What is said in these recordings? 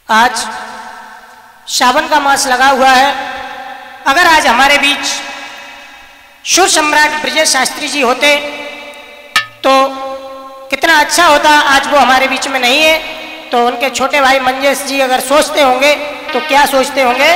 आज सावन का मास लगा हुआ है। अगर आज हमारे बीच सुर सम्राट ब्रजेश शास्त्री जी होते तो कितना अच्छा होता। आज वो हमारे बीच में नहीं है, तो उनके छोटे भाई मंजेश जी अगर सोचते होंगे तो क्या सोचते होंगे।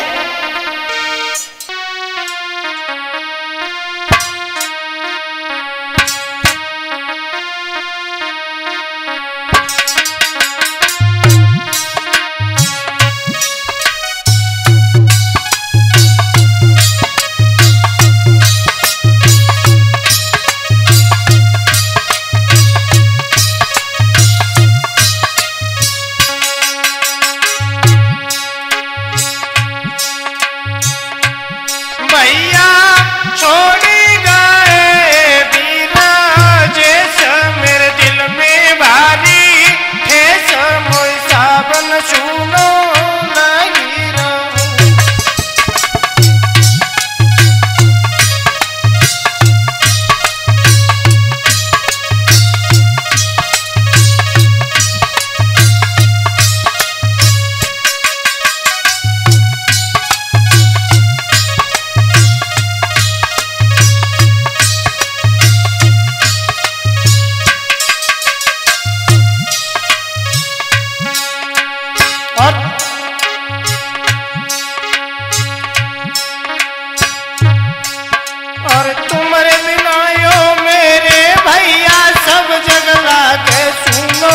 और तुम्हारे बिना यो मेरे भैया सब जग लागे सुनो।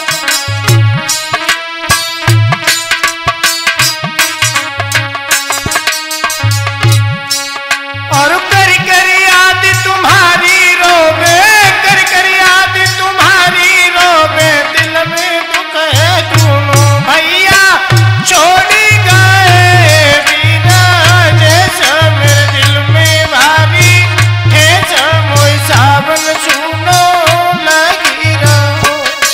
और कर कर याद तुम्हारी रोवे, कर कर याद तुम्हारी रोवे, दिल में दुख है सुनो। भैया छोड़ी गए बिना जैसा मेरे दिल में भारी है मोई सावन सुनो लगी रहो।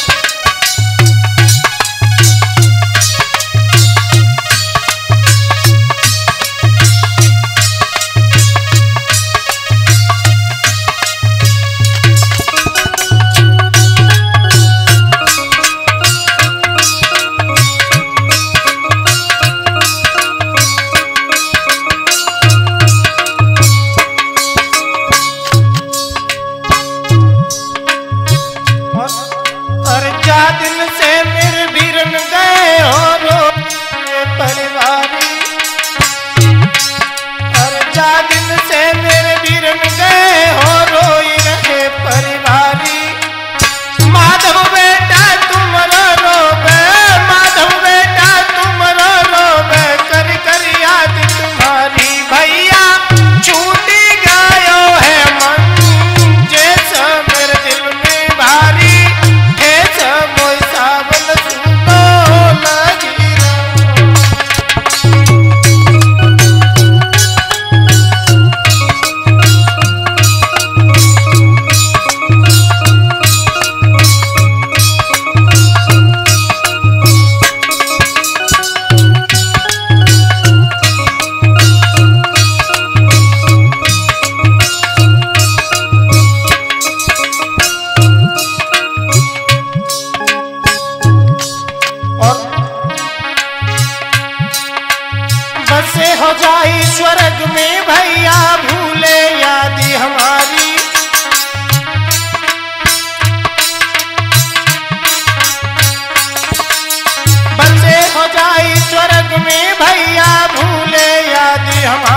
जा दिन से मेरे बीरन गए हो रो परिवारी। और जा दिन से मेरे बीरन गए हो रोई रहे परिवारी। माधव बेटा तुम रोबे, माधव बेटा तुम रोबे, कर कर याद तुम्हारी। भैया छूटी गयो है मन जैसा मेरे दिल में भारी। बसे हो जाई स्वर्ग में भैया भूले याद हमारी। बसे हो जाई स्वर्ग में भैया भूले याद हमारी।